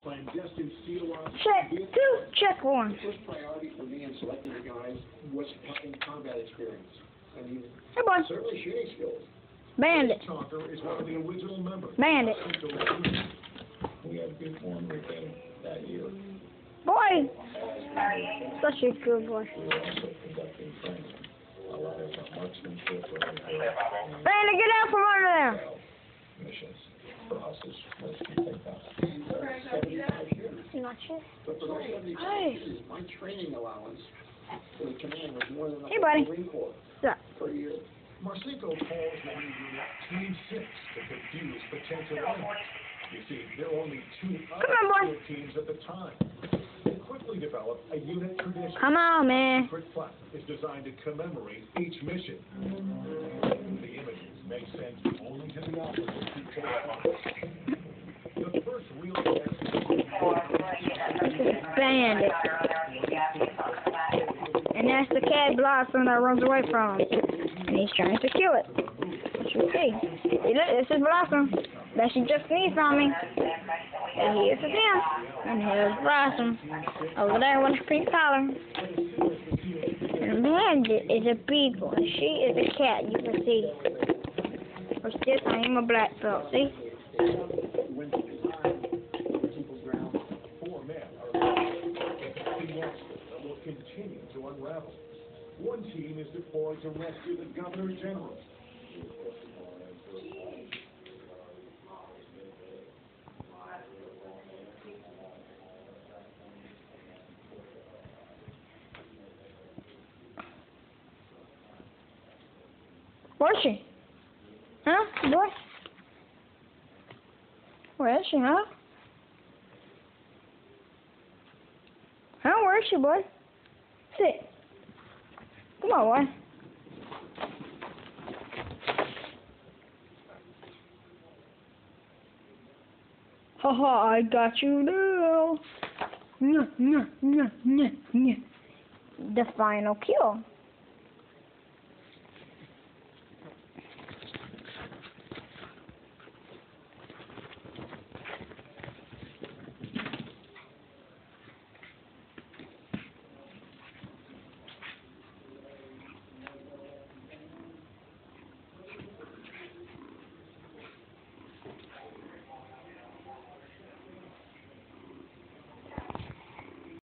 Clandestine steal-off. Check 2, check 1. The first priority for me in selecting the guys was having combat experience. I mean, Hey, boy. certainly shooting skills. Bandit. Talker is one of the original members. Bandit. We had good form with him that year. Boy. Such a good boy. We were also conducting training. A lot of marksmanship Bandit, get out from under there. missions for hostage. Most people think that. 75 years. You're not sure? But for those 75 Hey. years, my training allowance for the command was more than the Hey, buddy. Marine Corps What's up? per year. Marcinko calls the new unit Team 6 to confuse potential enemies. You see, there were only two on, other teams at the time. They quickly developed a unit tradition. Come on, man. The secret plaque is designed to commemorate each mission. The images make sense only to the officers who take part. The first real test This is Bandit. And that's the cat Blossom that runs away from him. And he's trying to kill it. As you see. See, look, this is Blossom. That she just sneezed on me. And here's him. And here's Blossom. Over there with a pink collar. And Bandit is a beagle. And she is a cat, you can see. What's this? I am a black belt, see? will continue to unravel. One team is deployed to rescue the Governor General. Where's she? Huh, boy? Where is she, huh? Huh, where is she, boy? Sit. Come on, boy. Haha, I got you now. The final kill.